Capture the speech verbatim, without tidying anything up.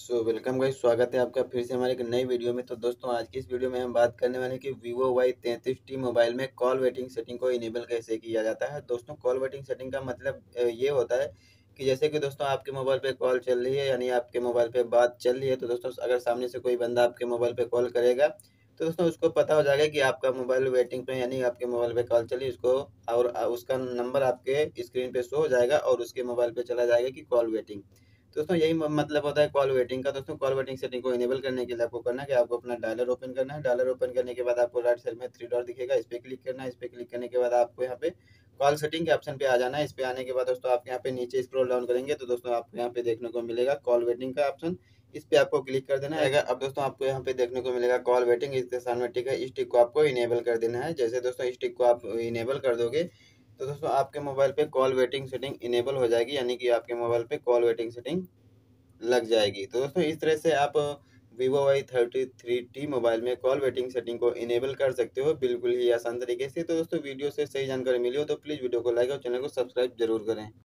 So welcome guys, स्वागत है आपका फिर से हमारे एक नई वीडियो में। तो दोस्तों आज की इस वीडियो में हम बात करने वाले हैं कि वीवो वाई तैंतीस टी मोबाइल में कॉल वेटिंग सेटिंग को इनेबल कैसे किया जाता है। दोस्तों कॉल वेटिंग सेटिंग का मतलब अ, ये होता है कि जैसे कि दोस्तों आपके मोबाइल पे कॉल चल रही है, यानी आपके मोबाइल पे बात चल रही है, तो दोस्तों अगर सामने से कोई बंदा आपके मोबाइल पे कॉल करेगा तो दोस्तों उसको पता हो जाएगा कि आपका मोबाइल वेटिंग पे, यानी आपके मोबाइल पे कॉल चली उसको, और उसका नंबर आपके स्क्रीन पे शो हो जाएगा और उसके मोबाइल पे चला जाएगा कि कॉल वेटिंग। दोस्तों यही म मतलब होता है कॉल वेटिंग का। दोस्तों कॉल वेटिंग सेटिंग को इनेबल करने के लिए आपको करना है कि आपको अपना डायलर ओपन करना है। डायलर ओपन करने के बाद आपको राइट साइड में थ्री डॉट दिखेगा, इस पे क्लिक करना है। इस पे क्लिक करने के बाद आपको यहाँ पे कॉल सेटिंग के ऑप्शन पे आ जाना है। इस पे आने के बाद दोस्तों आप यहाँ पे नीचे स्क्रॉल डाउन करेंगे तो दोस्तों आपको यहाँ पे देखने को मिलेगा कॉल वेटिंग का ऑप्शन। इस पे आपको क्लिक कर देना है। अब दोस्तों आपको यहाँ पे देखने को मिलेगा कॉल वेटिंग, इसके सामने टिक है, इस टिक को आपको इनेबल कर देना है। जैसे दोस्तों इस टिक को आप इनेबल कर दोगे तो दोस्तों आपके मोबाइल पे कॉल वेटिंग सेटिंग इनेबल हो जाएगी, यानी कि आपके मोबाइल पे कॉल वेटिंग सेटिंग लग जाएगी। तो दोस्तों इस तरह से आप Vivo Y thirty three T mobile में कॉल वेटिंग सेटिंग को इनेबल कर सकते हो, बिल्कुल ही आसान तरीके से। तो दोस्तों वीडियो से सही जानकारी मिली हो तो प्लीज़ वीडियो को लाइक और चैनल को सब्सक्राइब जरूर करें।